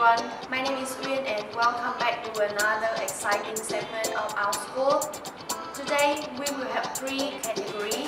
everyone, my name is Uyên and welcome back to another exciting segment of our school. Today we will have 3 categories.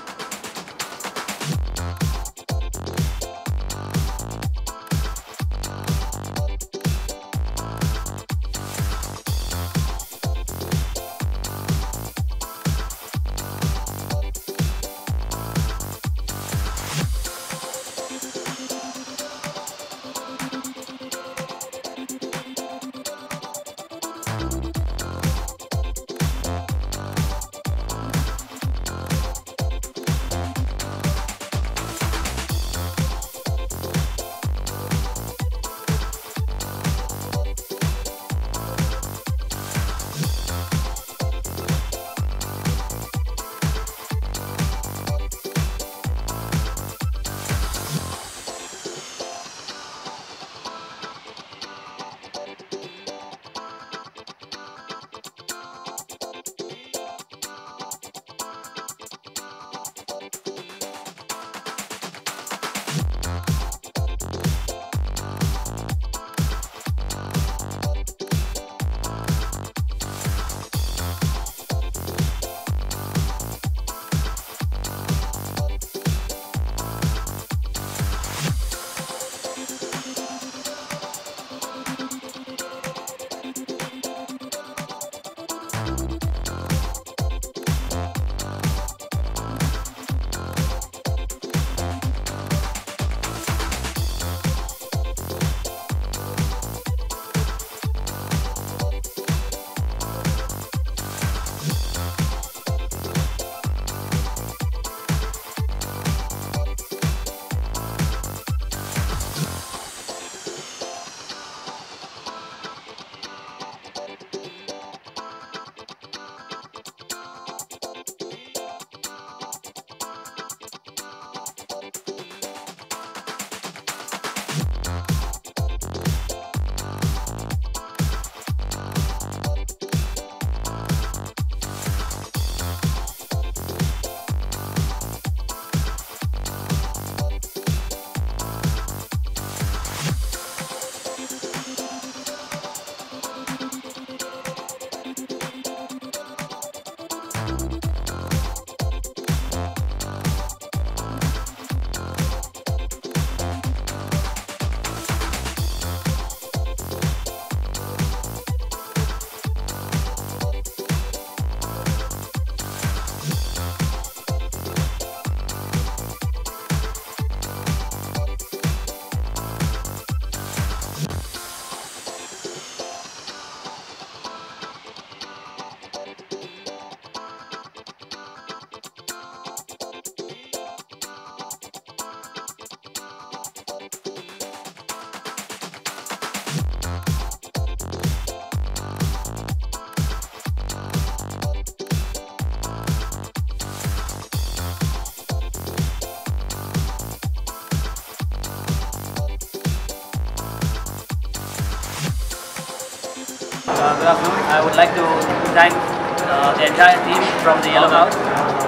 Good afternoon. I would like to thank the entire team from the Yellow House,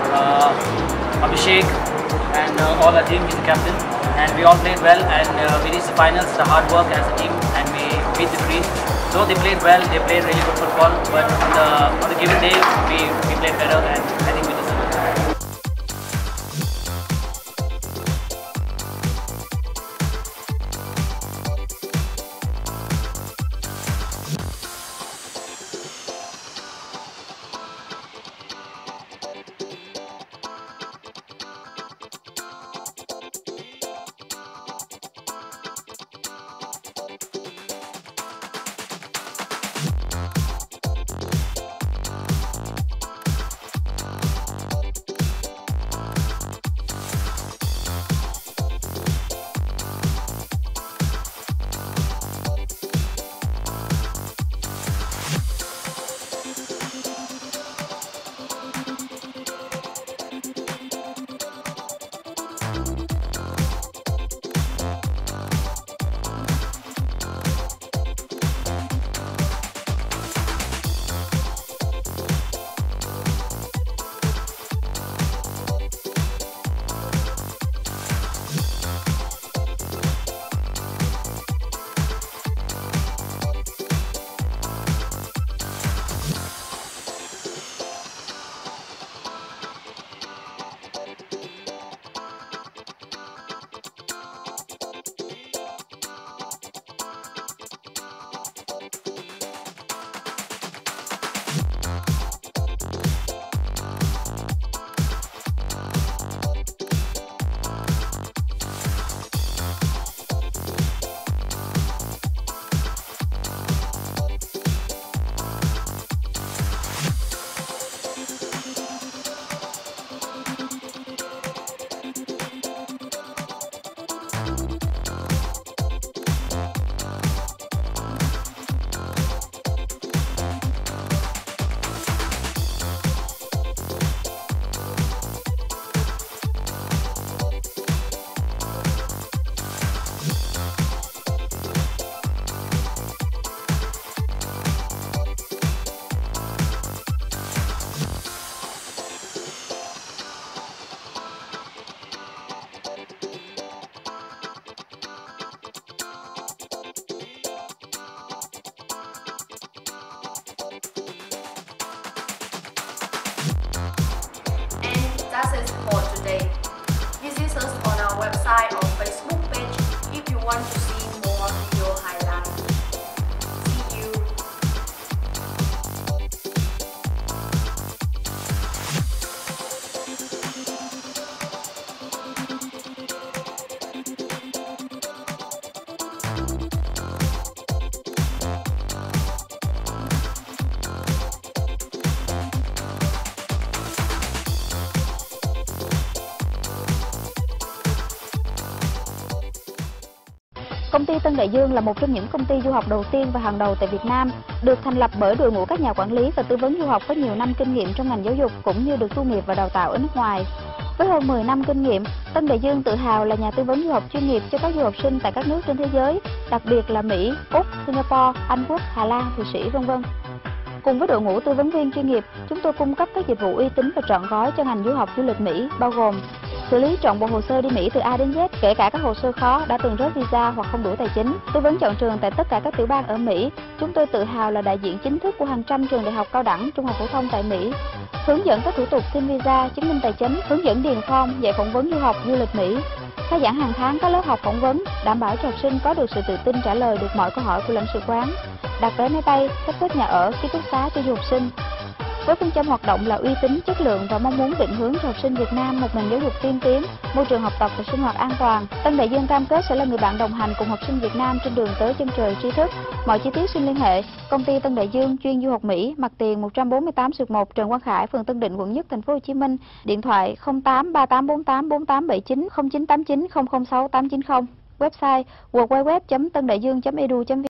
Abhishek and all our team. He's the captain, and we all played well and we reached the finals. The hard work as a team, and we beat the Greens. So they played well. They played really good football, but on the given day we played better, and I think we deserved it. want to see more video highlights. See you. Công ty Tân Đại Dương là một trong những công ty du học đầu tiên và hàng đầu tại Việt Nam, được thành lập bởi đội ngũ các nhà quản lý và tư vấn du học có nhiều năm kinh nghiệm trong ngành giáo dục cũng như được tu nghiệp và đào tạo ở nước ngoài. Với hơn 10 năm kinh nghiệm, Tân Đại Dương tự hào là nhà tư vấn du học chuyên nghiệp cho các du học sinh tại các nước trên thế giới, đặc biệt là Mỹ, Úc, Singapore, Anh Quốc, Hà Lan, Thụy Sĩ, v.v. Cùng với đội ngũ tư vấn viên chuyên nghiệp, chúng tôi cung cấp các dịch vụ uy tín và trọn gói cho ngành du học du lịch Mỹ, bao gồm xử lý trọn bộ hồ sơ đi Mỹ từ A đến Z, kể cả các hồ sơ khó đã từng rớt visa hoặc không đủ tài chính, tư vấn chọn trường tại tất cả các tiểu bang ở Mỹ. Chúng tôi tự hào là đại diện chính thức của hàng trăm trường đại học cao đẳng, trung học phổ thông tại Mỹ, hướng dẫn các thủ tục xin visa, chứng minh tài chính, hướng dẫn điền form, dạy phỏng vấn du học du lịch Mỹ, khai giảng hàng tháng các lớp học phỏng vấn, đảm bảo cho học sinh có được sự tự tin trả lời được mọi câu hỏi của lãnh sự quán, đặt vé máy bay, sắp xếp nhà ở, ký túc xá cho du học sinh. Với phương châm hoạt động là uy tín, chất lượng và mong muốn định hướng cho học sinh Việt Nam một nền giáo dục tiên tiến, môi trường học tập và sinh hoạt an toàn, Tân Đại Dương cam kết sẽ là người bạn đồng hành cùng học sinh Việt Nam trên đường tới chân trời tri thức. Mọi chi tiết xin liên hệ công ty Tân Đại Dương chuyên du học Mỹ, mặt tiền 148/1 Trần Quang Khải, phường Tân Định, quận Nhất, thành phố Hồ Chí Minh. Điện thoại 0838484879 0989 006 890. Website www.tandaiduong.edu.vn.